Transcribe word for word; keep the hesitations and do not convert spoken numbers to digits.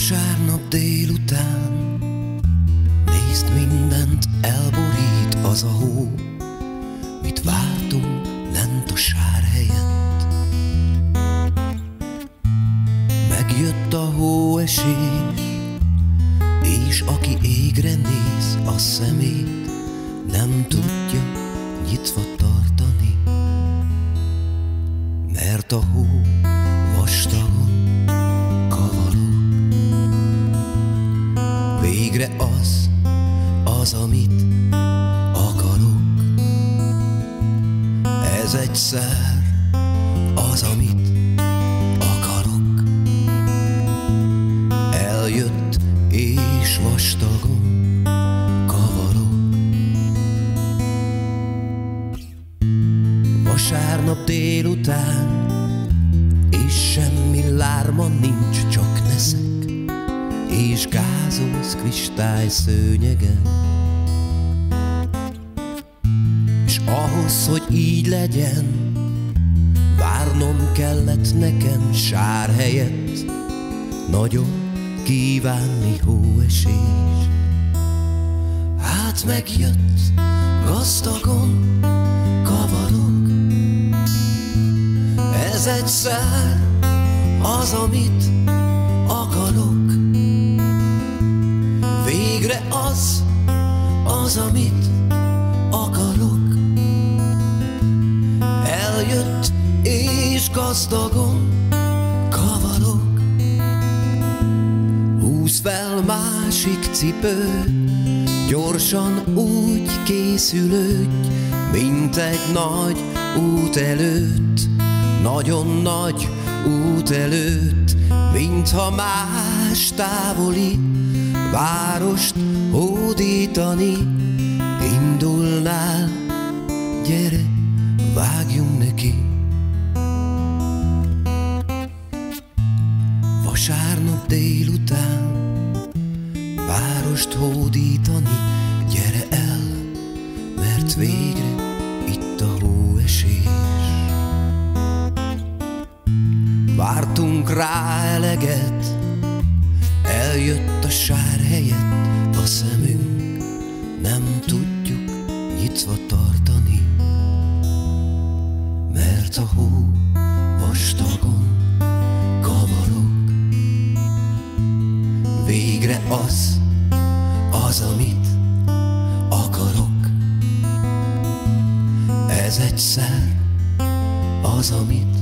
Vasárnap délután, nézd, mindent elborít az a hó, mit vártunk lent a sár helyett. Megjött a hóesés, és aki égre néz, a szemét nem tudja nyitva tartani, mert a hó vastagon kavarog. Végre az, az, amit akarok. Ez egyszer az, amit akarok. Eljött és vastagon kavarog. Vasárnap délután, és semmi lárma nincs, csak neszek és gázolsz kristály szőnyegen. És ahhoz, hogy így legyen, várnom kellett nekem sár helyett, nagyon kívánni hóesés. Hát megjött, gazdagon kavarog. Ez egyszer az, amit akarok. Végre az, az, amit akarok. Eljött és gazdagon kavarog. Húz fel másik cipőt, gyorsan úgy készülődj, mint egy nagy út előtt, nagyon nagy út előtt, mintha más távoli várost hódítani indulnál. Gyere, vágjunk neki! Vasárnap délután várost hódítani, gyere el, mert végre itt a hóesés. Vártunk rá eleget, eljött a sár helyett, a szemünk nem tudjuk nyitva tartani, mert a hó vastagon kavarog. Végre az, az, amit akarok. Ez egyszer az, amit